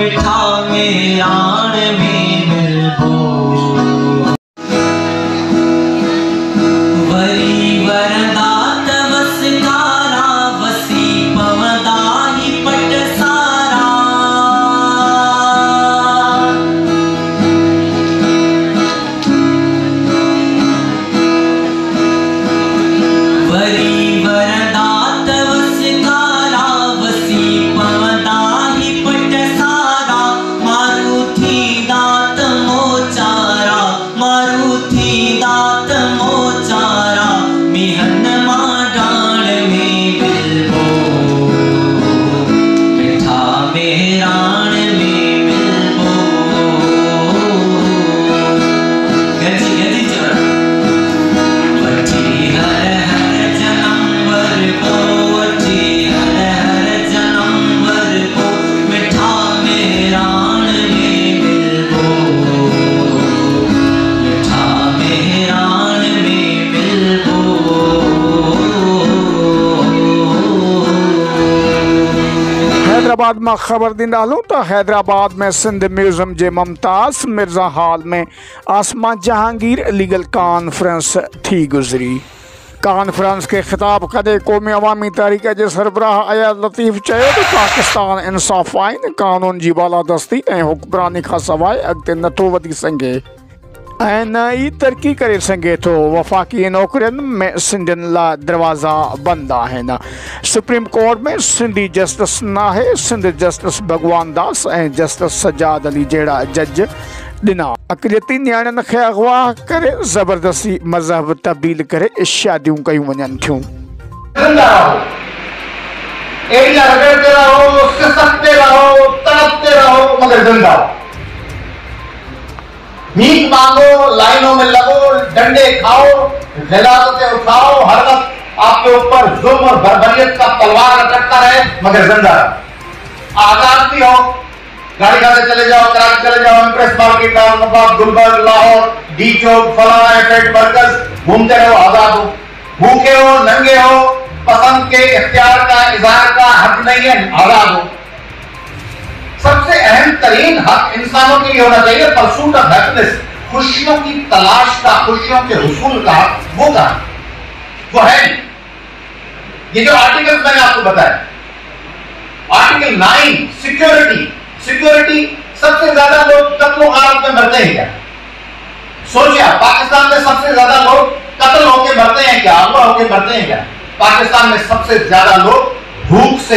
मिठा मेराण में मिलबो वरी वरदा तवसकारा वसी पवदा ही पट सारा वरी वरदा तवसकारा वसी पवदा ही पट सारा मारुथी दात मोचारा मारुथी दात मोचारा मिहन माडाण में मिलबो मिठा मेराण में मिलबो गजी गजी चढ़ वठी हर हर जन्म वरबो वठी हर हर जन्म वरबो मिठा मेराण में मिलबो मिठा मेराण में मिलबो हैदराबाद में खबर दिन डालूं तो हैदराबाद में Sindh museum J Mumtaz Mirza hall में आसमा जहांगीर लीगल कॉन्फ्रेंस थी गुजरी। कॉन्फ्रेंस के खिताब कदे कौमी अवामी तहरीक जे सरबराह अयाद लतीफ़ चयो तो पाकिस्तान इंसाफ़ आइन कानून जी बालादस्ती ऐं हुक्मरानी खां सवाइ अॻिते नथो वधी सघे ऐं न ई तरक़ी करे सघे थो। वफ़ाक़ी नौकरियुनि में सिंधियुनि लाइ दरवाज़ा बंदि आहिनि। सुप्रीम कोर्ट में सिंधी जस्टिस नाहे, सिंध जस्टिस भगवान दास ऐं जस्टिस सजाद अली जहिड़ा जज ॾिना। अक़लियती नियाणियुनि खे अगवा करे ज़बरदस्ती मज़हब तब्दील करे शादियूं कयूं वञनि थियूं। एरिया रगड़ते रहो, सिसकते रहो, तड़पते रहो, मगर जिंदा रहो। भीख मांगो, लाइनों में लगो, डंडे खाओ, गिलादतें उठाओ, हर वक्त आपके ऊपर जुल्म और बर्बरियत का तलवार लटकता रहे, मगर जिंदा रहो। आजाद भी हो, गाड़ी खाते चले जाओ, कराची चले जाओ, Empress market, Darulbagh, Gulberg, Lahore, D Chowk, फलाना एफेक्ट मरकज, घूमते रहो, आजाद हो। भूखे हो, नंगे हो, पसंद के इख्तियार का इज़हार का हक नहीं है, आजाद हो। सबसे अहम तरीन हक इंसानों के लिए होना चाहिए परसूट ऑफ हैप्पीनेस, खुशियों की तलाश का, खुशियों के हुसूल का, वो का वो है। ये जो आर्टिकल मैंने आपको बताया, आर्टिकल 9 सिक्योरिटी, सिक्योरिटी सबसे ज्यादा लोग कत्लो गारत में मरते हैं क्या? सोचिए, पाकिस्तान में सबसे ज्यादा लोग कत्ल होके मरते हैं क्या, अगवा होके मरते हैं क्या? पाकिस्तान में सबसे ज्यादा लोग भूख से,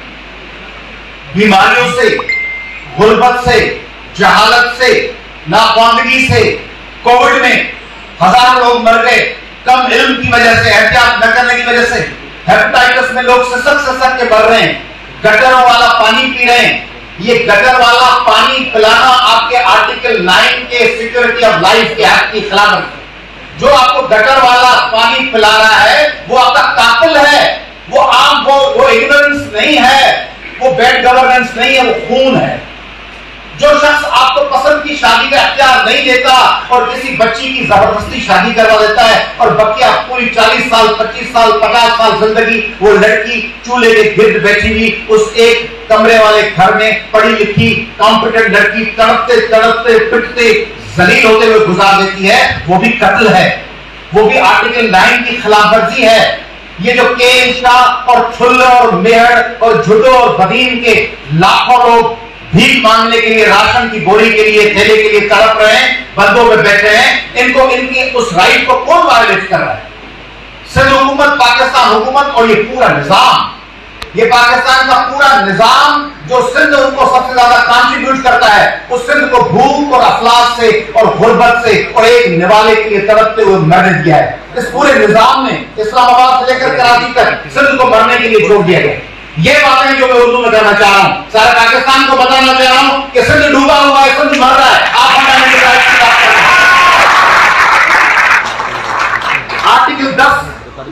बीमारियों से, गुर्बत से, जहालत से, नाख्वानदगी से, कोविड में हजारों लोग मर गए कम इल्म की वजह से, एहतियात न करने की वजह से। हेपेटाइटिस में लोग सिसक के मर रहे हैं, गटरों वाला पानी पी रहे हैं। ये गटर वाला पानी पिलाना आपके आर्टिकल 9 के सिक्योरिटी ऑफ लाइफ के एक्ट की खिलाफत है। जो आपको गटर वाला पानी पिला रहा है वो आपका कातिल है, वो आम वो इग्नोरेंस नहीं है, वो बैड गवर्नेंस नहीं है, वो खून है। जो शख्स आपको पसंद की शादी का अख्तियार नहीं देता और किसी बच्ची की जबरदस्ती शादी करवा देता है और बकिया पूरी 40 साल, 25 साल, 50 साल जिंदगी वो लड़की चूल्हे के गिर्द बैठी हुई उस एक कमरे वाले घर में पढ़ी लिखी कॉम्पिटेंट लड़की तड़पते तड़पते पिटते जलील होते हुए गुजार देती है, वो भी कत्ल है, वो भी आर्टिकल 9 की खिलाफवर्जी है। ये जो के शाह और छुल्ले और मेहर और झुड्डो और बदीन के लाखों लोग भीख मांगने के लिए, राशन की बोरी के लिए, थैले के लिए तड़प रहे हैं, बंदों में बैठे हैं, इनको इनकी उस राइट को कौन वायलेट कर रहा है? सिंध हुकूमत, पाकिस्तान हुकूमत और ये पूरा निजाम, ये पाकिस्तान का पूरा निजाम जो सिंध उनको सबसे ज्यादा कंट्रीब्यूट करता है, उस सिंध को भूख और अफलास से और गुर्बत से और एक निवाले के लिए तड़पते हुए मरने दिया है। इस पूरे निजाम ने इस्लामाबाद से लेकर कराची तक सिंध को मरने के लिए छोड़ दिया गया। ये बातें जो मैं उर्दू में कहना चाह रहा हूं, सारे पाकिस्तान को बताना चाह रहा हूं कि सिंध डूबा हुआ है, सिंध मर रहा है, आप हटाने की बात कर रहे हैं। Article 10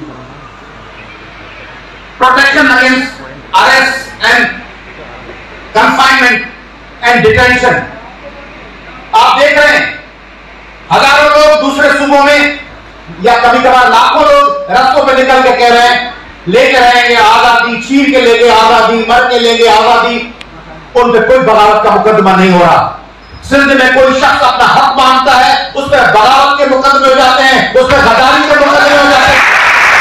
protection against arrest and confinement and detention. आप देख रहे हैं हजारों लोग दूसरे सूबों में या कभी कभार लाखों लोग रास्तों पे निकल के कह रहे हैं लेके रहेंगे आजादी, छीन के लेंगे आजादी, मर के लेंगे आजादी। उन पे कोई बगावत का मुकदमा नहीं हो रहा। सिंध में कोई शख्स अपना हक मांगता है, उस पर बगावत के मुकदमे हो जाते हैं, उस पर गद्दारी के मुकदमे हो जाते हैं।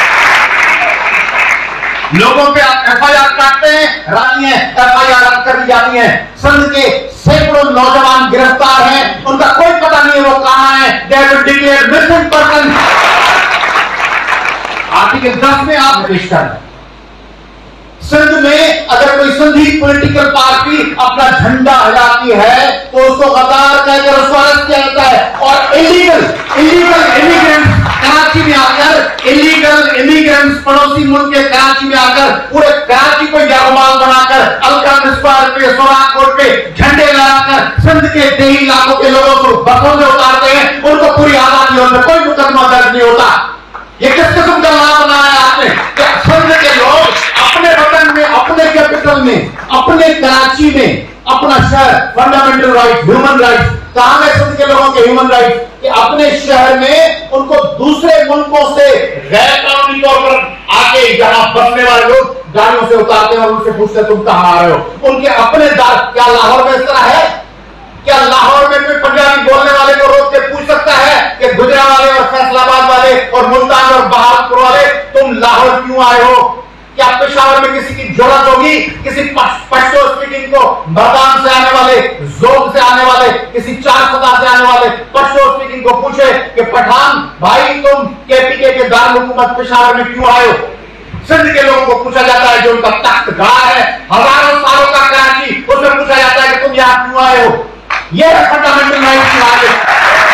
लोगों पे आप FIR काटते हैं, रानी है FIR रद्द कर दी जाती है। सिंध के सैकड़ों नौजवान गिरफ्तार हैं, उनका कोई पता नहीं है वो कहां है। They have been declared missing person. Article 10 में आप पेश कर रहे हैं। सिंध में अगर कोई सिंधी पॉलिटिकल पार्टी अपना झंडा हिलाती है तो उसको गद्दार कहकर उसको अरेस्ट किया जाता है। और इलीगल इमिग्रेंट्स कराची में आकर, इलीगल इमिग्रेंट्स पड़ोसी मुल्क के कराची में आकर पूरे कराची को यरगमाल बनाकर अलकाम स्क्वायर पे, सोराकोट पे झंडे लगाकर सिंध के देही इलाकों के लोगों को बसों में उतारते हैं, उनको पूरी आजादी होती है, कोई मुकदमा दर्ज नहीं होता। ये किस किस्म का लाभ बनाया आपने? सिंध के लोग अपने वतन में, अपने कैपिटल में, अपने कराची में, अपना शहर, फंडामेंटल राइट, ह्यूमन राइट, कहां है सिंध के लोगों के ह्यूमन राइट? कि अपने शहर में उनको दूसरे मुल्कों से गैर कानूनी तौर पर आके यहां बसने वाले लोग गाड़ियों से उतारते हैं और उनसे पूछते हैं तुम कहां आ रहे हो। उनके अपने दार, क्या लाहौर में इस तरह है? क्या लाहौर में कोई पंजाबी बोलने वाले को रोक के पूछ सकता है कि गुजरावाले और फैसलाबाद वाले और मुल्तान और बहावलपुर वाले तुम लाहौर क्यों आए हो? क्या पेशावर में किसी की जरूरत होगी किसी पश्तो स्पीकिंग को, मर्दान से आने वाले, जोग से आने वाले, किसी 4 से आने वाले पश्तो स्पीकिंग को पूछे कि पठान भाई तुम KPK के दारुल हुकूमत पेशावर में क्यों आए हो? सिंध के लोगों को पूछा जाता है, जो उनका तख्त गाह है, हजारों सालों का कराची, उसमें पूछा जाता है कि तुम यहां क्यों आए हो? यह है फंडामेंटल राइट की बात।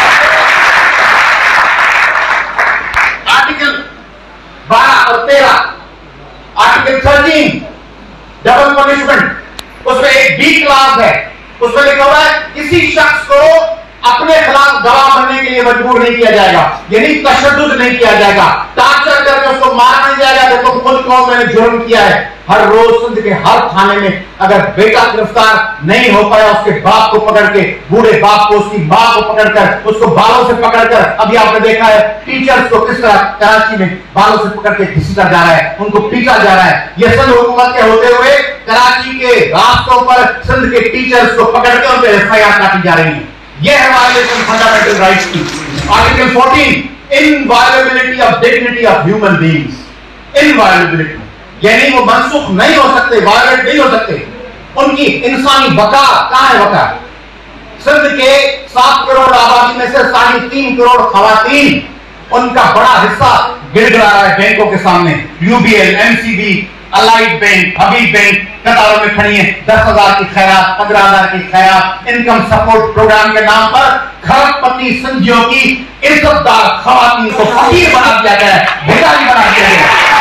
आर्टिकल 12 और 13, आर्टिकल 13 डबल पनिशमेंट, उसमें एक B क्लास है, उसमें लिखा हुआ है किसी शख्स को अपने खिलाफ गवाह बनने के लिए मजबूर नहीं किया जाएगा, यानी तशद्दुद नहीं किया जाएगा, टार्चर करके उसको मारा नहीं जाएगा कि तुम खुद कहो मैंने जुर्म किया है। हर रोज सिंध के हर थाने में अगर बेटा गिरफ्तार नहीं हो पाया, उसके बाप को पकड़ के, बूढ़े बाप को, उसकी मां को पकड़कर, उसको बालों से पकड़कर, अभी आपने देखा है टीचर्स को किस तरह कराची में बालों से पकड़ के घसीटा जा रहा है, उनको पीटा जा रहा है। यह सिंध हुकूमत के होते हुए कराची के रास्तों पर सिंध के टीचर्स को पकड़ के उन पर FIR काटी जा रही है। यह है वायलेशन फंडामेंटल राइट्स की। Article 14 inviolability of dignity of human beings. Inviolability यानी वो मनसूख नहीं हो सकते, वायलेट नहीं हो सकते, उनकी इंसानी बका कहां है? बका सिंध के 7 करोड़ आबादी में से 3.5 करोड़ खवातीन, उनका बड़ा हिस्सा गिड़गिड़ा रहा है बैंकों के सामने। UBL, MCB, allied bank, Habib bank कतारों में खड़ी है। 10,000 की खैरात, 15,000 की खैरात, इनकम सपोर्ट प्रोग्राम के नाम पर खरबपति सिंधियों की इज्जतदार खवातीन को फकीर बना दिया गया है, भिखारी बना दिया गया है।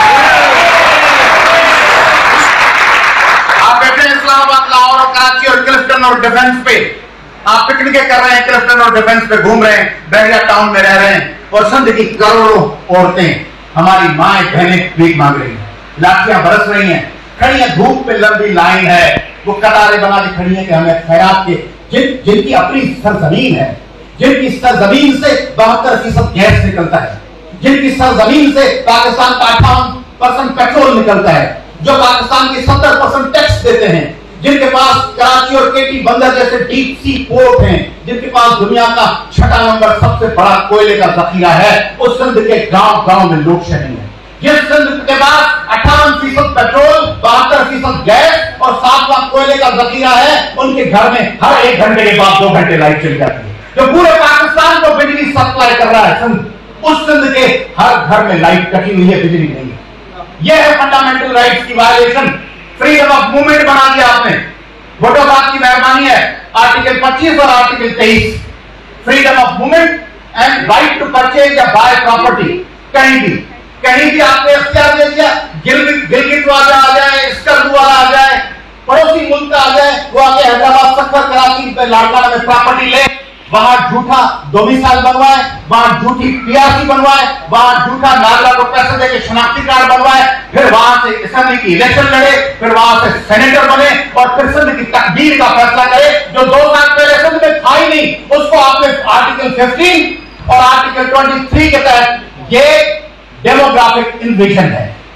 आप बैठे हैं इस्लामाबाद, लाहौर और कराची और क्लिफ्टन और डिफेंस पे, आप पिकनिक कर रहे हैं, क्लिफ्टन और डिफेंस पे घूम रहे हैं, बहरिया टाउन में रह रहे हैं, और सिंध की करोड़ों औरतें, हमारी माएं बहनें भीख मांग रही हैं, लाठियां बरस रही हैं, खड़ी है, धूप पे लंबी लाइन है, वो कतारें बना के खड़ी है कि हमें खैरात के, जिनकी अपनी सरजमीन है, जिनकी सरजमीन से 72% गैस निकलता है, जिनकी सरजमीन से पाकिस्तान का 58% पेट्रोल निकलता है, जो पाकिस्तान के 70% टैक्स देते हैं, जिनके पास कराची और केटी बंदर जैसे डीप सी पोर्ट हैं, जिनके पास दुनिया का 6 नंबर सबसे बड़ा कोयले का जखीरा है, उस सिंध के गांव गांव में लोग शहरी हैं। जिस सिंध के पास 58% पेट्रोल, 72% गैस और 7 कोयले का जखीरा है, उनके घर में हर 1 घंटे के बाद 2 घंटे लाइट चली जाती है, जो पूरे पाकिस्तान को बिजली सप्लाई कर रहा है सिंध। उस सिंध के हर घर में लाइट कटी हुई है, बिजली नहीं है। यह है फंडामेंटल राइट्स की वायलेशन। फ्रीडम ऑफ मूवमेंट बना दिया आपने, वोटो बात की मेहरबानी है। आर्टिकल 25 और article 23, freedom of movement and right to purchase या बाय प्रॉपर्टी। कहीं भी आपने इख्तियार दे दिया, गिलगिट वाला आ जाए, स्कर्दू वाला आ जाए, पड़ोसी मुल्क का आ जाए, वो आके हैदराबाद, सक्कर, कराची पे लाड़काना में प्रॉपर्टी ले, वहां झूठा डोमिसाइल बनवाए, वहां झूठी PRC बनवाए, वहां झूठा नागरा को पैसे देके शनाख्ती कार्ड बनवाए, फिर वहां से असेंबली की इलेक्शन लड़े, फिर वहां से सेनेटर बने और फिर सिंध की तकदीर का फैसला करे, जो 2 साल पहले सिंध में था ही नहीं। उसको आपने आर्टिकल 15 और आर्टिकल 23 के तहत ये डेमोग्राफिक इन्वेजन है,